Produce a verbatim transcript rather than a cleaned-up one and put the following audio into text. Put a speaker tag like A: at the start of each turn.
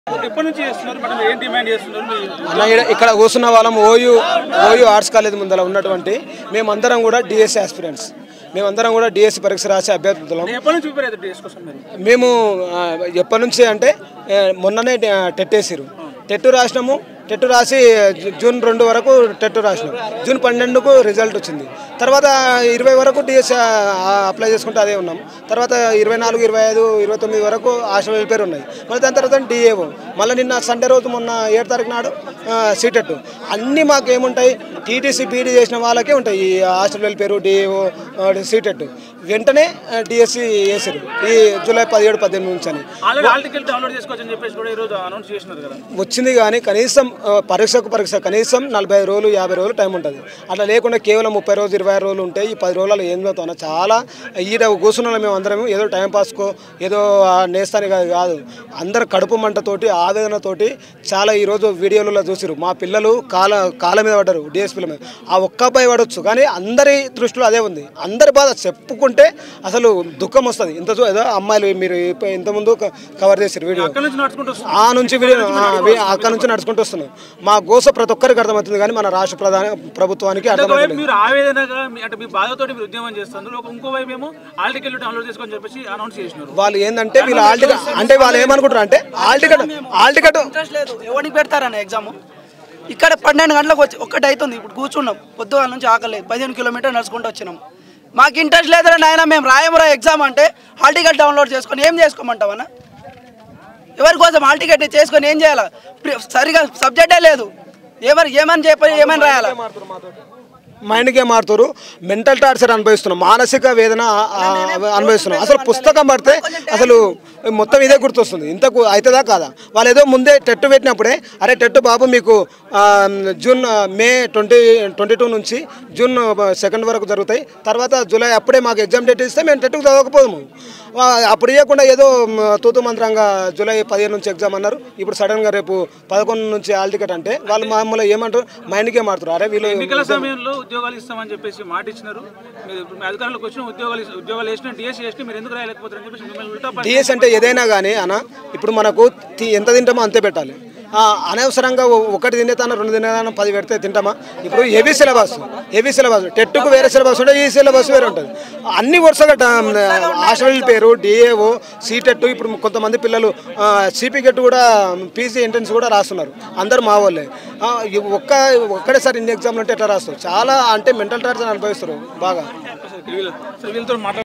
A: ఇక్కడ కూర్చున్న వాళ్ళం ఓయూ ఓయూ ఆర్ట్స్ కాలేజ్ ముందర ఉన్నటువంటి మేమందరం కూడా డిఎస్సి ఆస్పిరెంట్స్ మేమందరం కూడా డిఎస్సి పరీక్ష రాసే అభ్యర్థులం. మేము ఎప్పటి నుంచి అంటే మొన్ననే టెట్ వేసారు, టెట్ రాసినాము. టెట్ రాసి జూన్ రెండు వరకు టెట్ రాసినాం. జూన్ పన్నెండుకు రిజల్ట్ వచ్చింది. తర్వాత ఇరవై వరకు డిఎస్సి అప్లై చేసుకుంటే అదే ఉన్నాం. తర్వాత ఇరవై నాలుగు ఇరవై ఐదు ఇరవై తొమ్మిది వరకు హాస్టల్ వెల్ఫేర్ ఉన్నాయి. మళ్ళీ దాని తర్వాత డిఏఓ, మళ్ళీ నిన్న సండే రోజు మొన్న ఏడు తారీఖు నాడు సీటెట్. అన్నీ మాకు ఏముంటాయి, టీటీసీ పీడీ చేసిన వాళ్ళకే ఉంటాయి ఈ హాస్టల్ వెల్ఫేరు, డిఏఓ, సీటెట్. వెంటనే డిఎస్సి వేసారు ఈ జూలై పదిహేడు పద్దెనిమిది నుంచి అని వచ్చింది. కానీ కనీసం పరీక్షకు పరీక్ష కనీసం నలభై ఐదు రోజులు యాభై రోజులు టైం ఉంటుంది. అట్లా లేకుండా కేవలం ముప్పై రోజులు ఇరవై ఆరు రోజులు ఉంటాయి. ఈ పది రోజులలో ఏం చదువుతున్నా చాలా ఈడ కూర్చున్న మేము అందరం ఏదో టైం పాస్కో ఏదో నేస్తానికి కాదు, అందరు కడుపు మంటతోటి ఆవేదనతోటి చాలా ఈరోజు వీడియోలలో చూసిరు. మా పిల్లలు కాల కాళ్ళ మీద పడ్డారు డిఎస్పీల మీద. ఆ ఒక్క అబ్బాయి పడవచ్చు, కానీ అందరి దృష్టిలో అదే ఉంది. అందరి బాధ చెప్పుకుంటే అసలు దుఃఖం వస్తుంది. ఇంత ఏదో అమ్మాయిలు మీరు ఇంతకుముందు కవర్ చేసారు వీడియో, ఆ నుంచి వీడియో అక్కడ నుంచి నడుచుకుంటూ వస్తున్నాం. మా గోస ప్రతి ఒక్కరికి అర్థమవుతుంది, కానీ మన రాష్ట్ర ప్రధాన ప్రభుత్వానికి అర్థమవుతుంది. వాళ్ళు ఏంటంటే వీళ్ళు ఆల్ టికెట్ అంటే వాళ్ళు ఏమనుకుంటారు అంటే ఆల్ టికెట్ ఆల్ టికెట్
B: ఎవరికి పెడతారన్న ఎగ్జామ్. ఇక్కడ పన్నెండు గంటలకు వచ్చి ఒక్కటి అవుతుంది. ఇప్పుడు కూర్చున్నాం, పొద్దుగాల నుంచి ఆకలేదు, పదిహేను కిలోమీటర్ నడుచుకుంటూ వచ్చినాం. మాకు ఇంట్రెస్ట్ లేదని నాయన మేము రాయమరా ఎగ్జామ్ అంటే హాల్ టికెట్ డౌన్లోడ్ చేసుకొని ఏం చేసుకోమంటావన్నా? ఎవరి కోసం హాల్ టికెట్ చేసుకొని ఏం చేయాలా? సరిగా సబ్జెక్టే లేదు. ఏమని ఏమని చెప్పి ఏమని రాయాలా?
A: మైండ్కే మారుతారు. మెంటల్ టార్చర్ అనుభవిస్తున్నాం, మానసిక వేదన అనుభవిస్తున్నాం. అసలు పుస్తకం పడితే అసలు మొత్తం ఇదే గుర్తొస్తుంది. ఇంతకు అవుతుందా కాదా? వాళ్ళు ఏదో ముందే టెట్ పెట్టినప్పుడే అరే టెట్ బాబు మీకు June May twenty twenty two నుంచి జూన్ సెకండ్ వరకు జరుగుతాయి, తర్వాత జూలై అప్పుడే మాకు ఎగ్జామ్ డేట్ ఇస్తే మేము టెట్కు చదవకపోదాము. అప్పుడు ఇవ్వకుండా ఏదో తూతు మంత్రంగా జూలై పదిహేను నుంచి ఎగ్జామ్ అన్నారు. ఇప్పుడు సడన్గా రేపు పదకొండు నుంచి హాల్ టికెట్ అంటే వాళ్ళు మామూలుగా ఏమంటారు, మైండ్కే మారుతారు. అరే వీళ్ళు
C: ఉద్యోగాలు ఇస్తామని చెప్పేసి మాట ఇచ్చినారు, అధికారంలోకి వచ్చిన ఉద్యోగాలు ఉద్యోగాలు వేసిన డిఎస్సీ వేస్తే మీరు ఎందుకు రాయలేకపోతారని చెప్పేసి.
A: డిఎస్సీ అంటే ఏదైనా కానీ అన్న ఇప్పుడు మనకు ఎంత తింటామో అంతే పెట్టాలి. అనవసరంగా ఒకటి తినేతాను రెండు తినేతాను పది పెడితే తింటామా? ఇప్పుడు హెవీ సిలబస్ హెవీ సిలబస్ టెట్కు వేరే సిలబస్ ఉంటుంది, ఈ సిలబస్ వేరే ఉంటుంది. అన్ని వరుసగా హాస్టల్ పేరు డిఏఓ సీటెట్. ఇప్పుడు కొంతమంది పిల్లలు సిపిగెట్ కూడా పీసీ ఎంట్రన్స్ కూడా రాస్తున్నారు. అందరూ మా వాళ్ళే. ఒక్క ఒక్కడేసారి ఇన్ని ఎగ్జామ్లు అంటే ఎట్లా రాస్తారు? చాలా అంటే మెంటల్ టార్చర్ అనుభవిస్తారు బాగా.